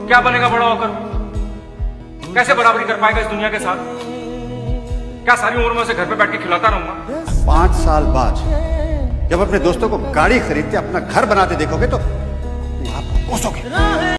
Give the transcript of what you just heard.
क्या बनेगा बड़ा होकर? कैसे बराबरी कर पाएगा इस दुनिया के साथ? क्या सारी उम्र में उसे घर पे बैठ के खिलाता रहूंगा? 5 साल बाद जब अपने दोस्तों को गाड़ी खरीदते अपना घर बनाते देखोगे तो आप कोसोगे।